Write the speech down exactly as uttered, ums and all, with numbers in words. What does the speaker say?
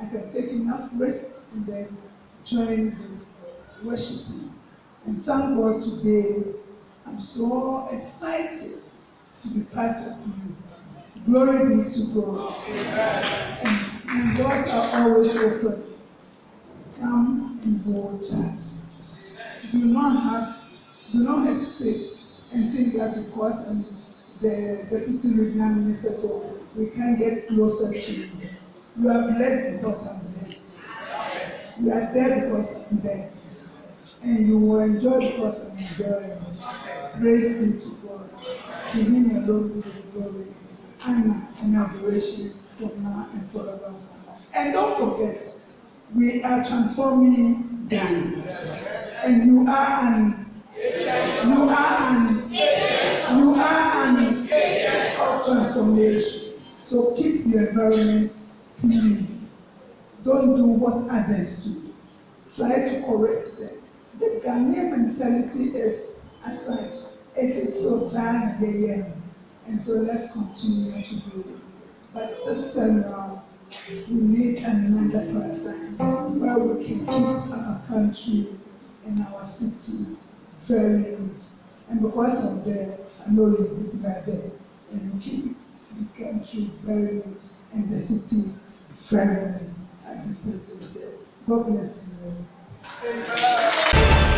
can take enough rest and then join the worship. And thank God today, I'm so excited to be part of you. Glory be to God. And, and doors are always open. Come and go chat. Do not have, do not hesitate and think that because I'm the deputy regional minister, so we can get closer to you. You are blessed because I'm blessed. You are there because I'm there. And you will enjoy because I'm enjoying. Praise be to God. To him alone be the glory, honor, and adoration from now and forever. And don't forget, we are transforming Ghana. And you are an you are an you are an agent of transformation. So keep your environment clean. Don't do what others do. Try to correct them. The Ghanaian mentality is as such. It is so sad again. And so let's continue to do it. But this time around, we need another paradigm where we can keep our country and our city very neat. And because of that, I know you people are there, and you keep the country very neat and the city very neat, as the president said. God bless you. Amen.